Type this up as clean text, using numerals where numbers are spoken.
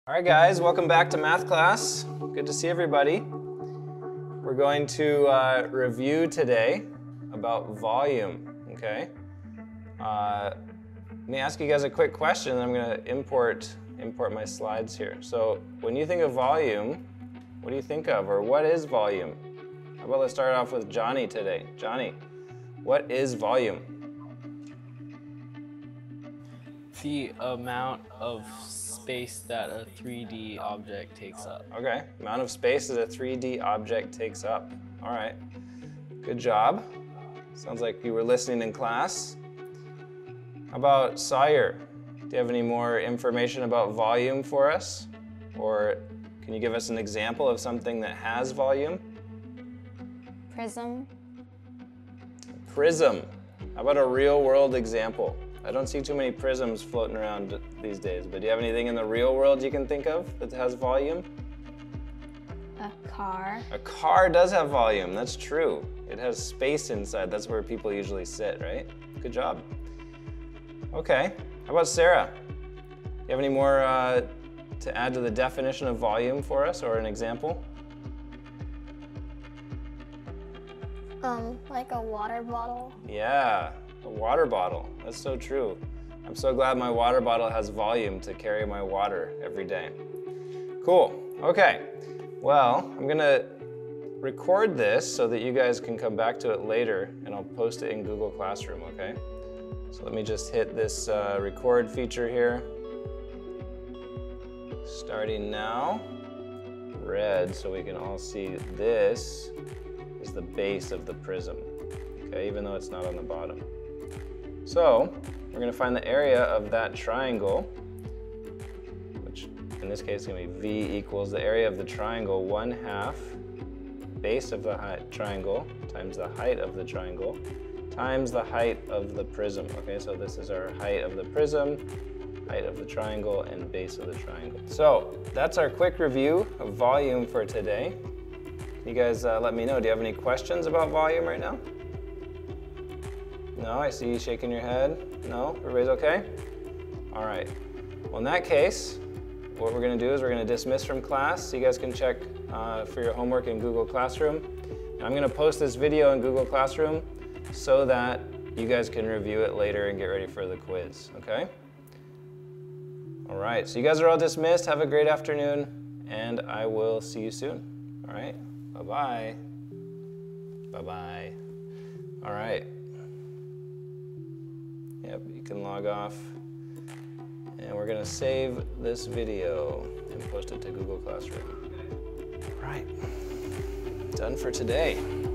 All right, guys, welcome back to math class. Good to see everybody. We're going to review today about volume, okay? Let me ask you guys a quick question, and I'm going to import my slides here. So when you think of volume, what do you think of, or what is volume? How about let's start off with Johnny today. Johnny, what is volume? The amount of space that a 3D object takes up. Okay, amount of space that a 3D object takes up. All right, good job. Sounds like you were listening in class. How about Sawyer? Do you have any more information about volume for us? Or can you give us an example of something that has volume? Prism. Prism. How about a real world example? I don't see too many prisms floating around these days, but do you have anything in the real world you can think of that has volume? A car. A car does have volume, that's true. It has space inside, that's where people usually sit, right? Good job. Okay, how about Sarah? Do you have any more to add to the definition of volume for us, or an example? Like a water bottle. Yeah, a water bottle. That's so true. I'm so glad my water bottle has volume to carry my water every day. Cool. Okay. Well, I'm gonna record this so that you guys can come back to it later, and I'll post it in Google Classroom, okay? So let me just hit this record feature here. Starting now. Red, so we can all see this is the base of the prism, okay, even though it's not on the bottom. So we're going to find the area of that triangle, which in this case is going to be V equals the area of the triangle 1/2 base of the triangle times the height of the triangle times the height of the prism. Okay, so this is our height of the prism, height of the triangle, and base of the triangle. So that's our quick review of volume for today. You guys let me know, do you have any questions about volume right now? No, I see you shaking your head. No, everybody's okay? All right, well in that case, what we're gonna do is we're gonna dismiss from class so you guys can check for your homework in Google Classroom. And I'm gonna post this video in Google Classroom so that you guys can review it later and get ready for the quiz, okay? All right, so you guys are all dismissed. Have a great afternoon, and I will see you soon. All right, bye-bye. Bye-bye. All right. Yep, you can log off. And we're gonna save this video and post it to Google Classroom. All right, done for today.